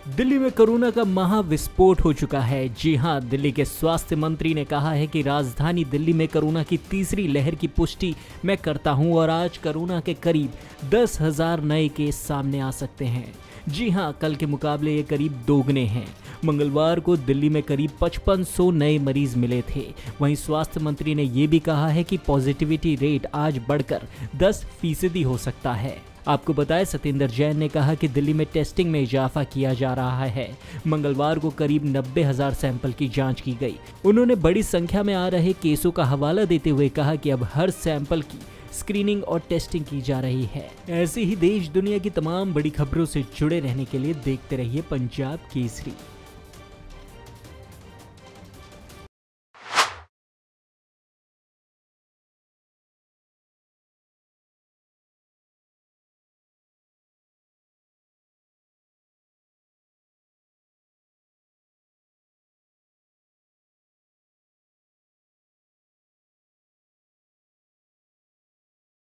दिल्ली में कोरोना का महाविस्फोट हो चुका है। जी हां, दिल्ली के स्वास्थ्य मंत्री ने कहा है कि राजधानी दिल्ली में कोरोना की तीसरी लहर की पुष्टि मैं करता हूं और आज कोरोना के करीब 10,000 नए केस सामने आ सकते हैं। जी हां, कल के मुकाबले ये करीब दोगुने हैं। मंगलवार को दिल्ली में करीब 5500 नए मरीज मिले थे। वहीं स्वास्थ्य मंत्री ने ये भी कहा है कि पॉजिटिविटी रेट आज बढ़कर 10% हो सकता है। आपको बताएं, सत्येंद्र जैन ने कहा कि दिल्ली में टेस्टिंग में इजाफा किया जा रहा है। मंगलवार को करीब 90,000 सैंपल की जांच की गई। उन्होंने बड़ी संख्या में आ रहे केसों का हवाला देते हुए कहा कि अब हर सैंपल की स्क्रीनिंग और टेस्टिंग की जा रही है। ऐसे ही देश दुनिया की तमाम बड़ी खबरों से जुड़े रहने के लिए देखते रहिए पंजाब केसरी।